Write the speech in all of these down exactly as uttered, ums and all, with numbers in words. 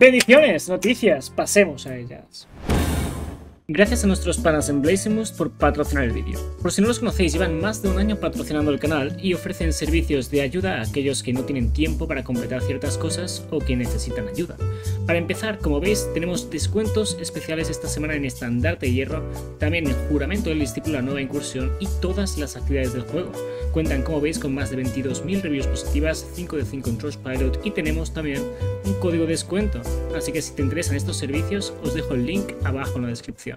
Bendiciones, noticias, pasemos a ellas. Gracias a nuestros panas en Blazemus por patrocinar el vídeo. Por si no los conocéis, llevan más de un año patrocinando el canal y ofrecen servicios de ayuda a aquellos que no tienen tiempo para completar ciertas cosas o que necesitan ayuda. Para empezar, como veis, tenemos descuentos especiales esta semana en Estandarte de Hierro, también en Juramento del Discípulo, la nueva incursión y todas las actividades del juego. Cuentan, como veis, con más de veintidós mil reviews positivas, cinco de cinco en Trustpilot y tenemos también un código de descuento. Así que si te interesan estos servicios, os dejo el link abajo en la descripción.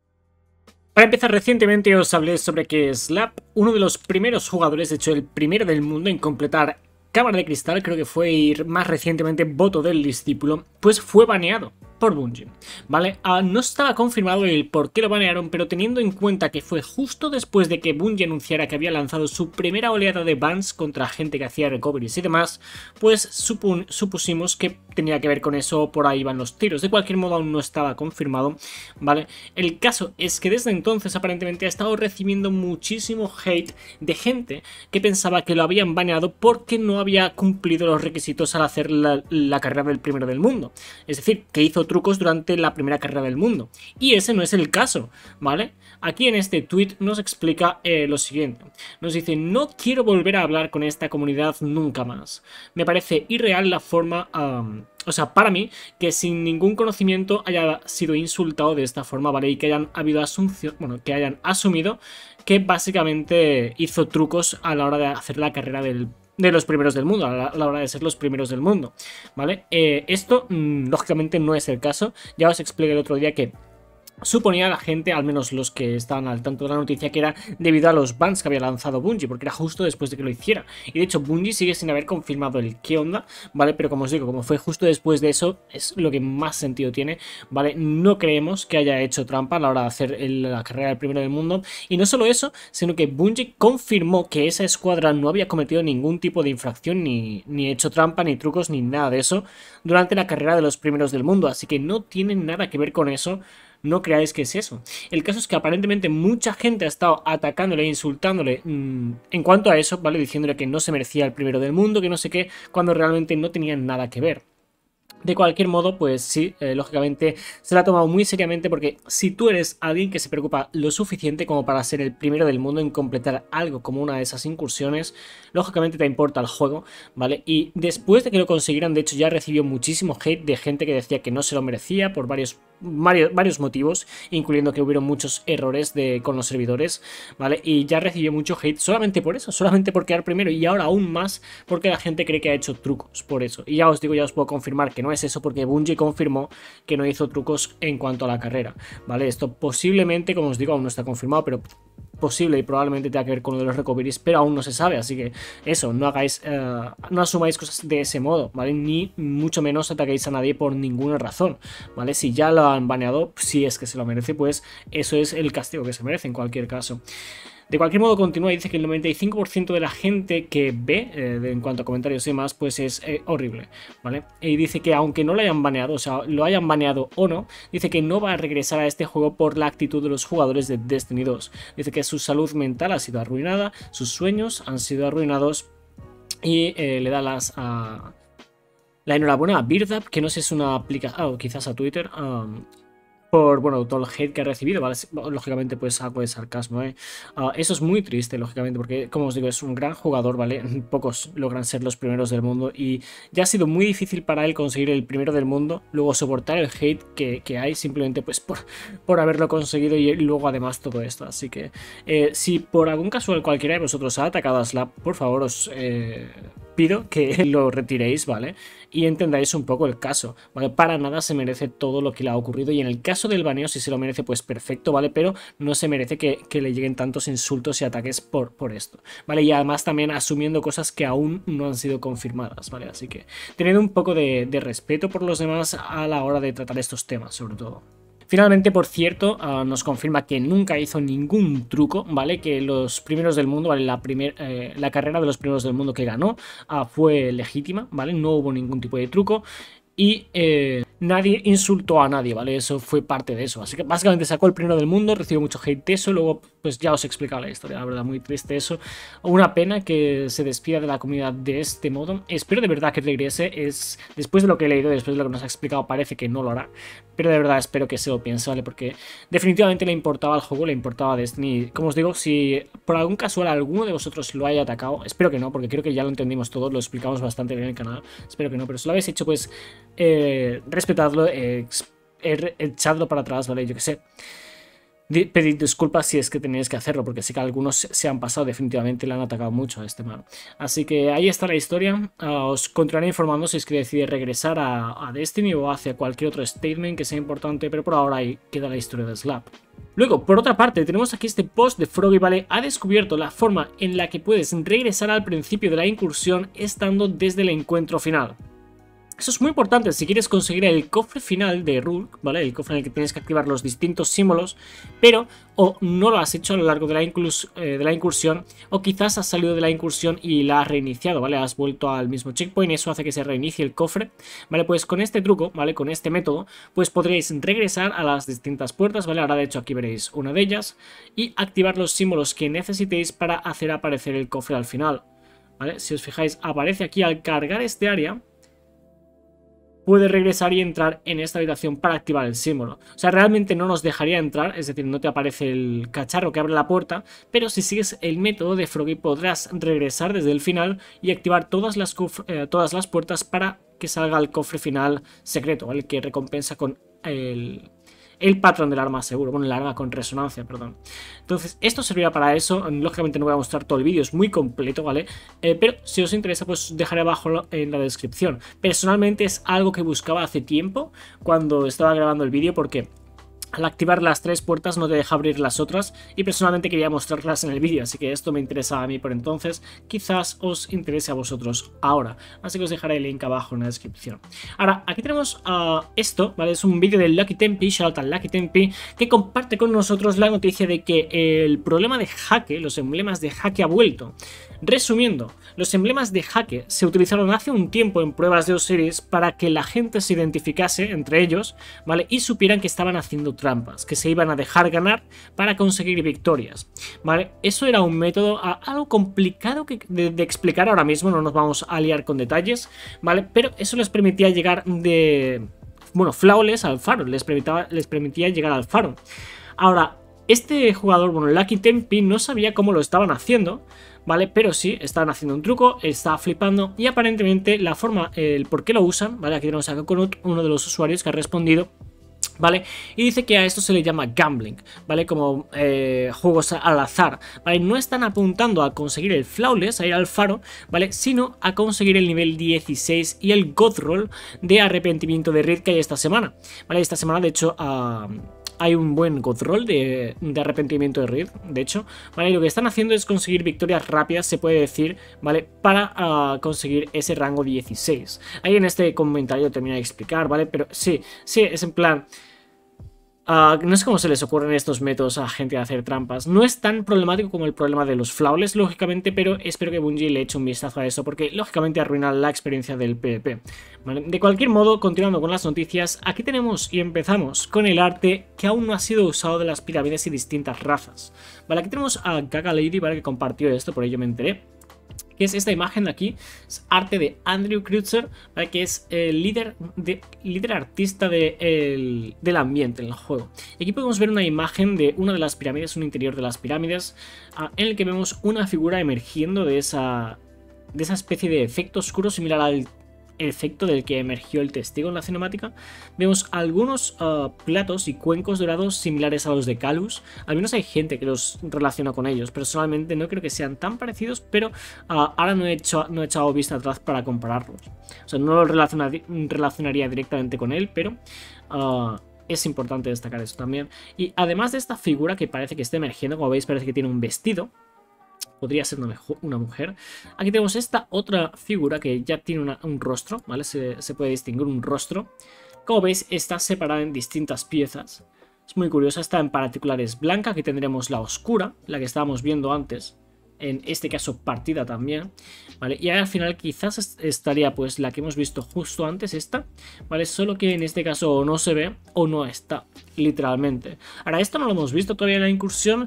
Para empezar, recientemente os hablé sobre que Slap, uno de los primeros jugadores, de hecho el primero del mundo en completar Cámara de Cristal, creo que fue y más recientemente Voto del Discípulo, pues fue baneado por Bungie, ¿vale? Uh, no estaba confirmado el por qué lo banearon, pero teniendo en cuenta que fue justo después de que Bungie anunciara que había lanzado su primera oleada de bans contra gente que hacía recoveries y demás, pues supun supusimos que tenía que ver con eso, por ahí van los tiros. De cualquier modo aún no estaba confirmado, ¿vale? El caso es que desde entonces aparentemente ha estado recibiendo muchísimo hate de gente que pensaba que lo habían baneado porque no había cumplido los requisitos al hacer la, la carrera del primero del mundo. Es decir, que hizo trucos durante la primera carrera del mundo. Y ese no es el caso, ¿vale? Aquí en este tweet nos explica eh, lo siguiente. Nos dice: no quiero volver a hablar con esta comunidad nunca más. Me parece irreal la forma... Um, o sea, para mí, que sin ningún conocimiento haya sido insultado de esta forma, ¿vale? Y que hayan habido asunción, bueno, que hayan asumido que básicamente hizo trucos a la hora de hacer la carrera del de los primeros del mundo, a la, a la hora de ser los primeros del mundo, ¿vale? Eh, esto, mmm, lógicamente, no es el caso. Ya os expliqué el otro día que suponía la gente, al menos los que estaban al tanto de la noticia, que era debido a los bans que había lanzado Bungie, porque era justo después de que lo hiciera. Y de hecho Bungie sigue sin haber confirmado el qué onda, ¿vale? Pero como os digo, como fue justo después de eso, es lo que más sentido tiene, ¿vale? No creemos que haya hecho trampa a la hora de hacer el, la carrera del primero del mundo. Y no solo eso, sino que Bungie confirmó que esa escuadra no había cometido ningún tipo de infracción, ni, ni hecho trampa, ni trucos, ni nada de eso durante la carrera de los primeros del mundo. Así que no tienen nada que ver con eso. No creáis que es eso. El caso es que aparentemente mucha gente ha estado atacándole e insultándole mmm, en cuanto a eso, ¿vale? Diciéndole que no se merecía el primero del mundo, que no sé qué, cuando realmente no tenían nada que ver. De cualquier modo, pues sí, eh, lógicamente se la ha tomado muy seriamente, porque si tú eres alguien que se preocupa lo suficiente como para ser el primero del mundo en completar algo como una de esas incursiones, lógicamente te importa el juego, ¿vale? Y después de que lo consiguieran, de hecho ya recibió muchísimo hate de gente que decía que no se lo merecía por varios, varios, varios motivos, incluyendo que hubieron muchos errores de, con los servidores, ¿vale? Y ya recibió mucho hate solamente por eso, solamente por quedar primero, y ahora aún más porque la gente cree que ha hecho trucos por eso. Y ya os digo, ya os puedo confirmar que no es eso, porque Bungie confirmó que no hizo trucos en cuanto a la carrera, ¿vale? Esto posiblemente, como os digo, aún no está confirmado, pero posible y probablemente tenga que ver con lo de los recoveries, pero aún no se sabe, así que eso, no hagáis, uh, no asumáis cosas de ese modo, ¿vale? Ni mucho menos ataquéis a nadie por ninguna razón, ¿vale? Si ya lo han baneado, si es que se lo merece, pues eso es el castigo que se merece en cualquier caso. De cualquier modo, continúa y dice que el noventa y cinco por ciento de la gente que ve, eh, en cuanto a comentarios y demás, pues es eh, horrible, ¿vale? Y dice que aunque no lo hayan baneado, o sea, lo hayan baneado o no, dice que no va a regresar a este juego por la actitud de los jugadores de Destiny dos. Dice que su salud mental ha sido arruinada, sus sueños han sido arruinados y eh, le da las... Uh, la enhorabuena a Birdap, que no sé si es una aplicación, oh, quizás a Twitter, um, por, bueno, todo el hate que ha recibido, ¿vale? Lógicamente, pues algo de sarcasmo, ¿eh? Uh, eso es muy triste, lógicamente, porque, como os digo, es un gran jugador, ¿vale? Pocos logran ser los primeros del mundo y ya ha sido muy difícil para él conseguir el primero del mundo, luego soportar el hate que, que hay simplemente, pues, por, por haberlo conseguido y luego, además, todo esto. Así que, eh, si por algún casual cualquiera de vosotros ha atacado a Slap, por favor, os... Eh, pido que lo retiréis, ¿vale? Y entendáis un poco el caso, ¿vale? Para nada se merece todo lo que le ha ocurrido, y en el caso del baneo, si se lo merece, pues perfecto, ¿vale? Pero no se merece que, que le lleguen tantos insultos y ataques por, por esto, ¿vale? Y además también asumiendo cosas que aún no han sido confirmadas, ¿vale? Así que tened un poco de, de respeto por los demás a la hora de tratar estos temas, sobre todo. Finalmente, por cierto, uh, nos confirma que nunca hizo ningún truco, ¿vale? Que los primeros del mundo, ¿vale? La, primer, eh, la carrera de los primeros del mundo que ganó uh, fue legítima, ¿vale? No hubo ningún tipo de truco. Y eh, nadie insultó a nadie, ¿vale? Eso fue parte de eso. Así que básicamente sacó el primero del mundo, recibió mucho hate de eso, luego pues ya os he explicado la historia, la verdad, muy triste eso. Una pena que se despida de la comunidad de este modo. Espero de verdad que regrese. Es, después de lo que he leído, después de lo que nos ha explicado, parece que no lo hará. Pero de verdad espero que se lo piense, ¿vale? Porque definitivamente le importaba al juego, le importaba a Destiny. Como os digo, si por algún casual alguno de vosotros lo haya atacado, espero que no, porque creo que ya lo entendimos todos, lo explicamos bastante bien en el canal. Espero que no, pero si lo habéis hecho, pues eh, respetadlo, eh, echadlo para atrás, ¿vale? Yo qué sé. Pedid disculpas si es que tenéis que hacerlo, porque sí que algunos se han pasado, definitivamente le han atacado mucho a este man. Así que ahí está la historia. Uh, os continuaré informando si es que decide regresar a, a Destiny o hacia cualquier otro statement que sea importante, pero por ahora ahí queda la historia de Slap. Luego, por otra parte, tenemos aquí este post de Froggy, ¿vale? Ha descubierto la forma en la que puedes regresar al principio de la incursión estando desde el encuentro final. Eso es muy importante si quieres conseguir el cofre final de Rourke, ¿vale? El cofre en el que tienes que activar los distintos símbolos, pero o no lo has hecho a lo largo de la, eh, de la incursión, o quizás has salido de la incursión y la has reiniciado, ¿vale? Has vuelto al mismo checkpoint, eso hace que se reinicie el cofre, ¿vale? Pues con este truco, ¿vale? Con este método, pues podréis regresar a las distintas puertas, ¿vale? Ahora de hecho aquí veréis una de ellas, y activar los símbolos que necesitéis para hacer aparecer el cofre al final, ¿vale? Si os fijáis, aparece aquí al cargar este área. Puede regresar y entrar en esta habitación para activar el símbolo. O sea, realmente no nos dejaría entrar, es decir, no te aparece el cacharro que abre la puerta, pero si sigues el método de Froggy podrás regresar desde el final y activar todas las, eh, todas las puertas para que salga el cofre final secreto, ¿vale? Que recompensa con el... el patrón del arma seguro, bueno, el arma con resonancia, perdón. Entonces, esto servirá para eso. Lógicamente no voy a mostrar todo el vídeo, es muy completo, ¿vale? Eh, pero si os interesa, pues dejaré abajo en la descripción. Personalmente es algo que buscaba hace tiempo cuando estaba grabando el vídeo, porque al activar las tres puertas no te deja abrir las otras y personalmente quería mostrarlas en el vídeo, así que esto me interesa a mí por entonces, quizás os interese a vosotros ahora, así que os dejaré el link abajo en la descripción. Ahora, aquí tenemos uh, esto, ¿vale? Es un vídeo del Lucky Tempi, shout al Lucky Tempi, que comparte con nosotros la noticia de que el problema de jaque, los emblemas de jaque ha vuelto. Resumiendo, los emblemas de jaque se utilizaron hace un tiempo en pruebas de Osiris para que la gente se identificase entre ellos, ¿vale? Y supieran que estaban haciendo trampas, que se iban a dejar ganar para conseguir victorias, ¿vale? Eso era un método a, algo complicado que, de, de explicar ahora mismo, no nos vamos a liar con detalles, ¿vale? Pero eso les permitía llegar de... bueno, flawless al faro, les permitía, les permitía llegar al faro. Ahora, este jugador, bueno, Lucky Tempi, no sabía cómo lo estaban haciendo, ¿vale? Pero sí, estaban haciendo un truco, estaba flipando y aparentemente la forma, el por qué lo usan, ¿vale? Aquí tenemos a Coconut, uno de los usuarios que ha respondido, ¿vale? Y dice que a esto se le llama gambling, ¿vale? Como eh, juegos al azar, ¿vale? No están apuntando a conseguir el flawless, a ir al faro, ¿vale? Sino a conseguir el nivel dieciséis y el God Roll de arrepentimiento de Reed que hay esta semana, ¿vale? Esta semana, de hecho, uh, hay un buen God Roll de, de arrepentimiento de Reed, de hecho, ¿vale? Y lo que están haciendo es conseguir victorias rápidas, se puede decir, ¿vale? Para uh, conseguir ese rango dieciséis. Ahí en este comentario termina de explicar, ¿vale? Pero sí, sí, es en plan... Uh, no sé cómo se les ocurren estos métodos a gente a hacer trampas. No es tan problemático como el problema de los flawless, lógicamente, pero espero que Bungie le eche un vistazo a eso, porque lógicamente arruina la experiencia del PvP. ¿Vale? De cualquier modo, continuando con las noticias, aquí tenemos y empezamos con el arte que aún no ha sido usado de las pirámides y distintas razas. Vale, aquí tenemos a Gaga Lady, ¿vale? Que compartió esto, por ello me enteré. Que es esta imagen de aquí, es arte de Andrew Kreutzer, ¿vale? Que es el líder, de, líder artista de, el, del ambiente en el juego. Y aquí podemos ver una imagen de una de las pirámides, un interior de las pirámides, uh, en el que vemos una figura emergiendo de esa, de esa especie de efecto oscuro similar al efecto del que emergió el testigo en la cinemática. Vemos algunos uh, platos y cuencos dorados similares a los de Calus. Al menos hay gente que los relaciona con ellos. Personalmente no creo que sean tan parecidos, pero uh, ahora no he, hecho, no he echado vista atrás para compararlos. O sea, no los relacionaría directamente con él, pero... Uh, es importante destacar eso también. Y además de esta figura que parece que está emergiendo, como veis parece que tiene un vestido. Podría ser una, una mujer. Aquí tenemos esta otra figura que ya tiene una, un rostro, ¿vale? Se, se puede distinguir un rostro. Como veis, está separada en distintas piezas. Es muy curiosa. Esta en particular es blanca. Aquí tendremos la oscura, la que estábamos viendo antes. En este caso partida también, ¿vale? Y al final quizás estaría pues la que hemos visto justo antes, esta, ¿vale? Solo que en este caso o no se ve o no está, literalmente. Ahora, esto no lo hemos visto todavía en la incursión,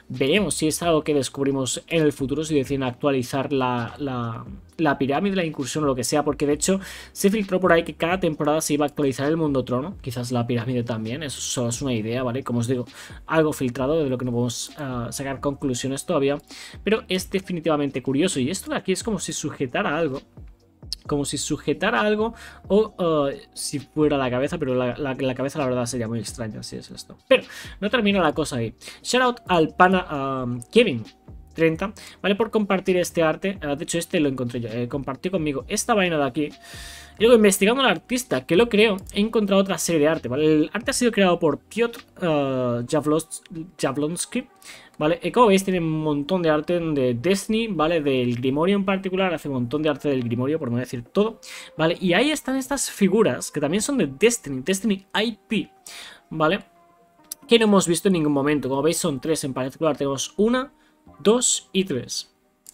Veremos si es algo que descubrimos en el futuro, si deciden actualizar la, la, la pirámide, la incursión o lo que sea, porque de hecho se filtró por ahí que cada temporada se iba a actualizar el mundo trono, quizás la pirámide también, eso solo es una idea, ¿vale? Como os digo, algo filtrado de lo que no podemos uh, sacar conclusiones todavía, pero es definitivamente curioso, y esto de aquí es como si sujetara algo. Como si sujetara algo o uh, si fuera la cabeza, pero la, la, la cabeza la verdad sería muy extraña si es esto. Pero no termina la cosa ahí. Shout out al pana um, Kevin treinta, ¿vale? Por compartir este arte. Uh, de hecho este lo encontré yo, eh, compartió conmigo esta vaina de aquí. Y luego investigando al artista que lo creó, he encontrado otra serie de arte, ¿vale? El arte ha sido creado por Piotr uh, Jablonsky, ¿vale? Y como veis tiene un montón de arte de Destiny, ¿vale? Del Grimorio en particular, hace un montón de arte del Grimorio, por no decir todo, ¿vale? Y ahí están estas figuras que también son de Destiny, Destiny I P, ¿vale? Que no hemos visto en ningún momento. Como veis son tres en particular, tenemos una, dos y tres.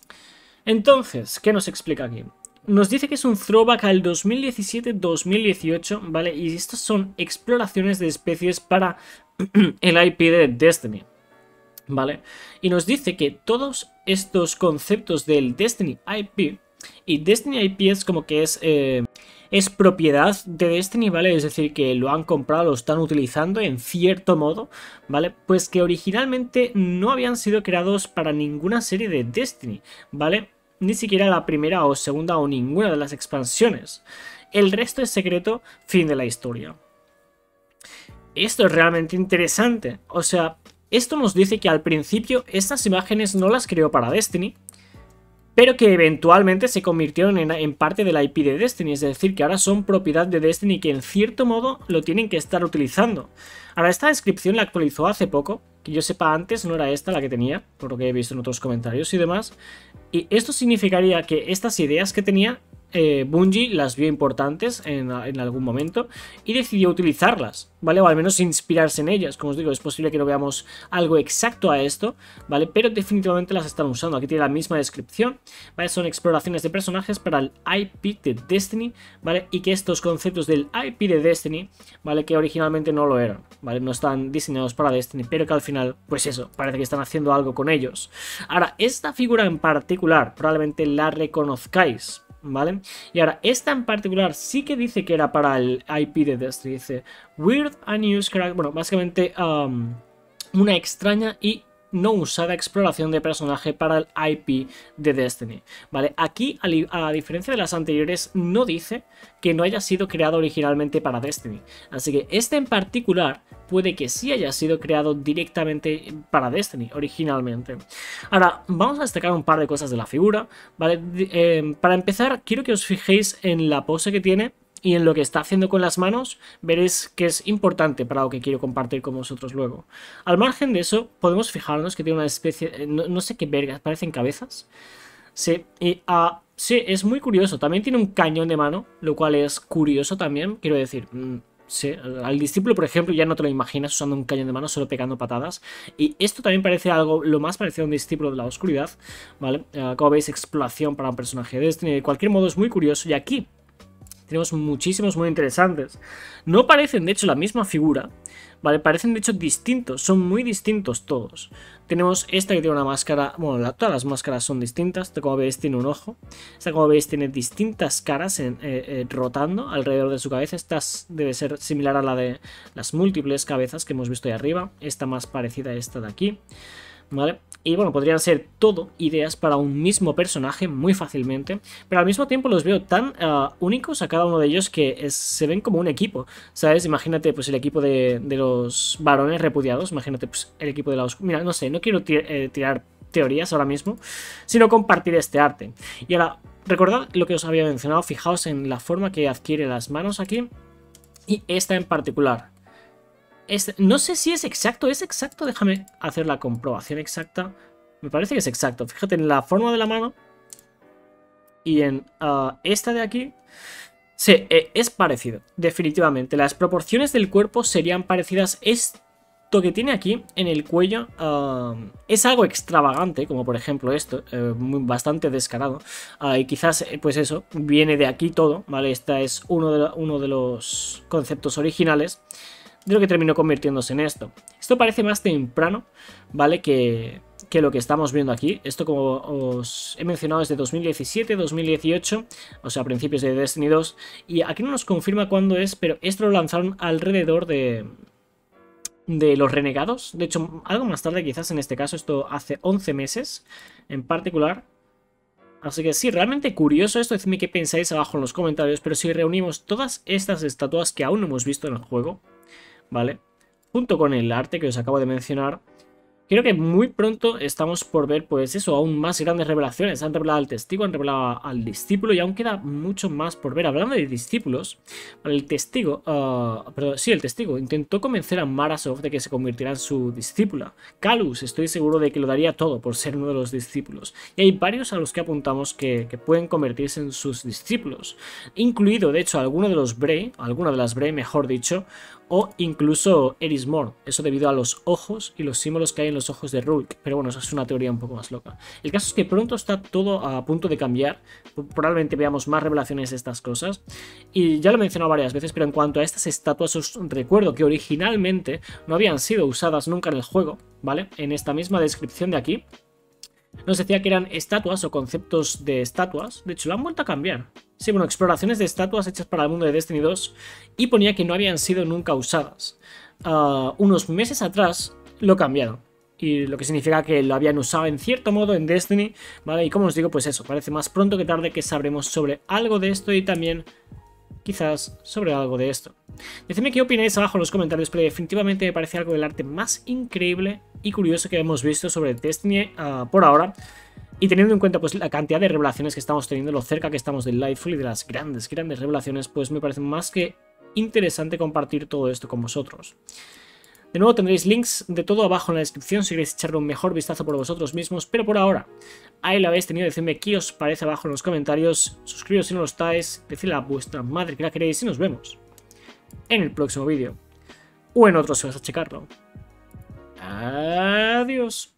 Entonces, ¿qué nos explica aquí? Nos dice que es un throwback al dos mil diecisiete dos mil dieciocho, ¿vale? Y estas son exploraciones de especies para el I P de Destiny, ¿vale? Y nos dice que todos estos conceptos del Destiny I P, y Destiny I P es como que es, eh, es propiedad de Destiny, ¿vale? Es decir, que lo han comprado, lo están utilizando en cierto modo, ¿vale? Pues que originalmente no habían sido creados para ninguna serie de Destiny, ¿vale? Ni siquiera la primera o segunda o ninguna de las expansiones. El resto es secreto, fin de la historia. Esto es realmente interesante. O sea, esto nos dice que al principio estas imágenes no las creó para Destiny, pero que eventualmente se convirtieron en, en parte del I P de Destiny. Es decir, que ahora son propiedad de Destiny, que en cierto modo lo tienen que estar utilizando. Ahora, esta descripción la actualizó hace poco. Que yo sepa, antes no era esta la que tenía, por lo que he visto en otros comentarios y demás. Y esto significaría que estas ideas que tenía, eh, Bungie las vio importantes en, en algún momento y decidió utilizarlas, ¿vale? O al menos inspirarse en ellas. Como os digo, es posible que no veamos algo exacto a esto, ¿vale? Pero definitivamente las están usando. Aquí tiene la misma descripción, ¿vale? Son exploraciones de personajes para el I P de Destiny, ¿vale? Y que estos conceptos del I P de Destiny, ¿vale? Que originalmente no lo eran, ¿vale? No están diseñados para Destiny, pero que al final, pues eso, parece que están haciendo algo con ellos. Ahora, esta figura en particular, probablemente la reconozcáis, ¿vale? Y ahora, esta en particular sí que dice que era para el I P de Destiny. Dice, Weird Unused Character. Bueno, básicamente um, una extraña y no usada exploración de personaje para el I P de Destiny, ¿vale? Aquí, a, a diferencia de las anteriores, no dice que no haya sido creado originalmente para Destiny. Así que este en particular puede que sí haya sido creado directamente para Destiny, originalmente. Ahora, vamos a destacar un par de cosas de la figura, ¿vale? Eh, para empezar, quiero que os fijéis en la pose que tiene y en lo que está haciendo con las manos. Veréis que es importante para lo que quiero compartir con vosotros luego. Al margen de eso, podemos fijarnos que tiene una especie, no, no sé qué vergas, parecen cabezas. Sí, y uh, sí, es muy curioso. También tiene un cañón de mano, lo cual es curioso también, quiero decir. Mmm, sí, al discípulo, por ejemplo, ya no te lo imaginas usando un cañón de mano, solo pegando patadas. Y esto también parece algo lo más parecido a un discípulo de la oscuridad, ¿vale? Uh, como veis, exploración para un personaje de Destiny. De cualquier modo, es muy curioso. Y aquí tenemos muchísimos muy interesantes. No parecen, de hecho, la misma figura, ¿vale? Parecen, de hecho, distintos. Son muy distintos todos. Tenemos esta que tiene una máscara. Bueno, la, todas las máscaras son distintas. Esta, como veis, tiene un ojo. Esta, como veis, tiene distintas caras en, eh, eh, rotando alrededor de su cabeza. Esta debe ser similar a la de las múltiples cabezas que hemos visto ahí arriba. Esta más parecida a esta de aquí, ¿vale? Y bueno, podrían ser todo ideas para un mismo personaje muy fácilmente, pero al mismo tiempo los veo tan uh, únicos a cada uno de ellos que es, se ven como un equipo, ¿sabes? Imagínate pues el equipo de, de los varones repudiados, imagínate pues el equipo de la oscuridad. Mira, no sé, no quiero tir eh, tirar teorías ahora mismo, sino compartir este arte. Y ahora, recordad lo que os había mencionado, fijaos en la forma que adquiere las manos aquí, y esta en particular. Este, no sé si es exacto, es exacto, déjame hacer la comprobación exacta. Me parece que es exacto, fíjate en la forma de la mano y en uh, esta de aquí. Sí, eh, es parecido, definitivamente. Las proporciones del cuerpo serían parecidas. Esto que tiene aquí en el cuello uh, es algo extravagante, como por ejemplo esto, eh, muy, bastante descarado. Uh, y quizás, eh, pues eso, viene de aquí todo, ¿vale? Este es uno de, uno de los conceptos originales de lo que terminó convirtiéndose en esto. Esto parece más temprano, ¿vale? Que, que lo que estamos viendo aquí. Esto, como os he mencionado, es de dos mil diecisiete, dos mil dieciocho, o sea, a principios de Destiny dos. Y aquí no nos confirma cuándo es, pero esto lo lanzaron alrededor de... de los renegados. De hecho, algo más tarde quizás en este caso, esto hace once meses en particular. Así que sí, realmente curioso esto, decidme qué pensáis abajo en los comentarios, pero si reunimos todas estas estatuas que aún no hemos visto en el juego, ¿vale? Junto con el arte que os acabo de mencionar, creo que muy pronto estamos por ver, pues eso, aún más grandes revelaciones. Han revelado al testigo, han revelado al discípulo y aún queda mucho más por ver. Hablando de discípulos, el testigo, uh, pero sí, el testigo intentó convencer a Marasov de que se convirtiera en su discípula. Calus, estoy seguro de que lo daría todo por ser uno de los discípulos. Y hay varios a los que apuntamos que, que pueden convertirse en sus discípulos. Incluido, de hecho, alguno de los Bray, alguna de las Bray, mejor dicho, o incluso Eris Morn, eso debido a los ojos y los símbolos que hay en los ojos de Rulk, pero bueno, eso es una teoría un poco más loca. El caso es que pronto está todo a punto de cambiar, probablemente veamos más revelaciones de estas cosas, y ya lo he mencionado varias veces, pero en cuanto a estas estatuas os recuerdo que originalmente no habían sido usadas nunca en el juego, ¿vale? En esta misma descripción de aquí nos decía que eran estatuas o conceptos de estatuas. De hecho, lo han vuelto a cambiar. Sí, bueno, exploraciones de estatuas hechas para el mundo de Destiny dos. Y ponía que no habían sido nunca usadas. Uh, unos meses atrás lo cambiaron. Y lo que significa que lo habían usado en cierto modo en Destiny, ¿vale? Y como os digo, pues eso, parece más pronto que tarde que sabremos sobre algo de esto y también quizás sobre algo de esto. Decidme qué opináis abajo en los comentarios, pero definitivamente me parece algo del arte más increíble y curioso que hemos visto sobre Destiny uh, por ahora. Y teniendo en cuenta pues la cantidad de revelaciones que estamos teniendo, lo cerca que estamos del Lightfall y de las grandes, grandes revelaciones, pues me parece más que interesante compartir todo esto con vosotros. De nuevo tendréis links de todo abajo en la descripción si queréis echarle un mejor vistazo por vosotros mismos, pero por ahora, ahí lo habéis tenido, decidme qué os parece abajo en los comentarios, suscribiros si no lo estáis, decidle a vuestra madre que la queréis y nos vemos en el próximo vídeo, o en otro si vas a checarlo. Adiós.